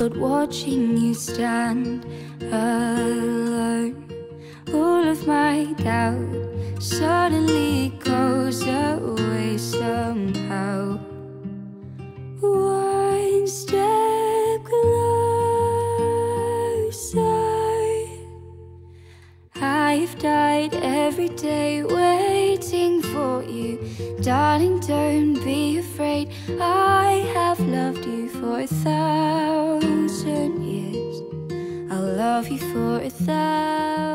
but watching you stand alone, all of my doubt suddenly goes away somehow. One step closer. I've died every day waiting for you. Darling, don't be afraid. I have loved you for 1,000 years. I'll love you for 1,000